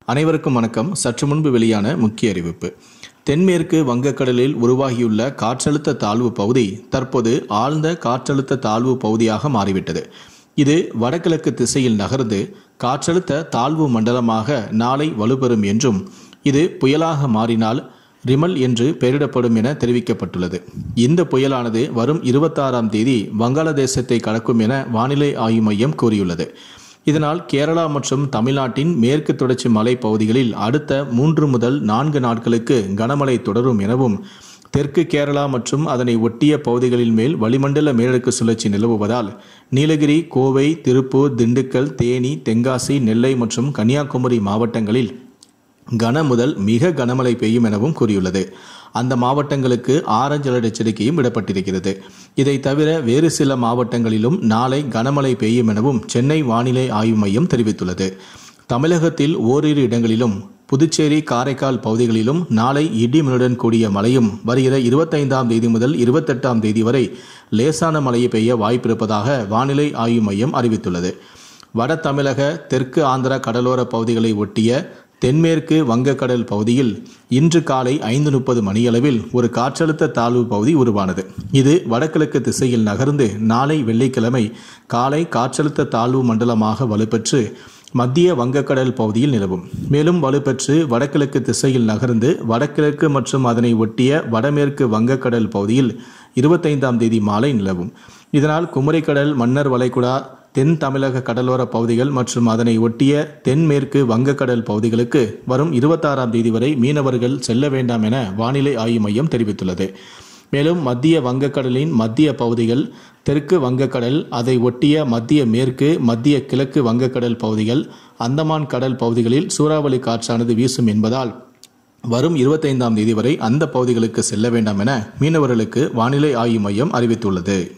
அனைவருக்கும் வணக்கம். சற்று முன்பு வெளியான முக்கிய அறிவிப்பு. தென்மேற்கு வங்கக்கடலில் உருவாகியுள்ள காற்றழுத்த தாழ்வு பகுதி தற்போது ஆழ்ந்த காற்றழுத்த தாழ்வு பகுதியாக மாறிவிட்டது. இது வடகிழக்கு திசையில் நகர்ந்து காற்றழுத்த தாழ்வு மண்டலமாக நாளை வலுப்பெறும் என்றும் இது புயலாக மாறினால் ரிமல் என்று பெயரிடப்படும் என தெரிவிக்கப்பட்டுள்ளது. இந்த புயலானது வரும் 26ஆம் தேதி வங்காளதேசத்தை கடக்கும் என வானிலை ஆய்வு மையம் கூறியுள்ளது. இதனால் கேரளா மற்றும் தமிழ்நாட்டின் மேற்கு தொடர்ச்சி மலை பகுதிகளில் அடுத்த 3 முதல் 4 நாட்களுக்கு கனமழை தொடரும் எனவும், தெற்கு கேரளா மற்றும் அதனை ஒட்டிய பகுதிகளின் மேல் வளிமண்டல மேலடுக்கு சுழற்சி நிலவுவதால் நீலகிரி, கோவை, திருப்பூர், திண்டுக்கல், தேனி, தென்காசி, நெல்லை மற்றும் கன்னியாகுமரி மாவட்டங்களில் கன முதல் மிக கனமழை பெய்யும் எனவும் கூறியுள்ளது. அந்த மாவட்டங்களுக்கு ஆரஞ்சு அலர்ட் எச்சரிக்கையும் விடப்பட்டிருக்கிறது. இதை தவிர வேறு சில மாவட்டங்களிலும் நாளை கனமழை பெய்யும் எனவும் சென்னை வானிலை ஆய்வு மையம் தெரிவித்துள்ளது. தமிழகத்தில் ஓரிரு இடங்களிலும் புதுச்சேரி, காரைக்கால் பகுதிகளிலும் நாளை இடிமின்னுடன் கூடிய மழையும் வருகிற 25ஆம் தேதி முதல் 28ஆம் தேதி வரை லேசான மழை பெய்ய வாய்ப்பிருப்பதாக வானிலை ஆய்வு மையம் அறிவித்துள்ளது. வட தமிழக, தெற்கு ஆந்திரா கடலோர பகுதிகளை ஒட்டிய தென்மேற்கு வங்கக்கடல் பகுதியில் இன்று காலை 5:30 மணியளவில் ஒரு காற்றழுத்த தாழ்வு பகுதி உருவானது. இது வடகிழக்கு திசையில் நகர்ந்து நாளை வெள்ளிக்கிழமை காலை காற்றழுத்த தாழ்வு மண்டலமாக வலுப்பெற்று மத்திய வங்கக்கடல் பகுதியில் நிலவும். மேலும் வலுப்பெற்று வடகிழக்கு திசையில் நகர்ந்து வடகிழக்கு மற்றும் அதனை ஒட்டிய வடமேற்கு வங்கக்கடல் பகுதியில் 25ஆம் தேதி மாலை நிலவும். இதனால் குமரிக்கடல், மன்னார் வளைகுடா, தென் தமிழக கடலோர பகுதிகள் மற்றும் அதனை ஒட்டிய தென்மேற்கு வங்கக்கடல் பகுதிகளுக்கு வரும் 26ஆம் தேதி வரை மீனவர்கள் செல்ல வேண்டாம் என வானிலை ஆய்வு மையம் தெரிவித்துள்ளது. மேலும் மத்திய வங்கக்கடலின் மத்திய பகுதிகள், தெற்கு வங்கக்கடல், அதை ஒட்டிய மத்திய மேற்கு, மத்திய கிழக்கு வங்கக்கடல் பகுதிகள், அந்தமான் கடல் பகுதிகளில் சூறாவளி காற்றானது வீசும் என்பதால் வரும் 25ஆம் தேதி வரை அந்த பகுதிகளுக்கு செல்ல வேண்டாம் என மீனவர்களுக்கு வானிலை ஆய்வு மையம் அறிவித்துள்ளது.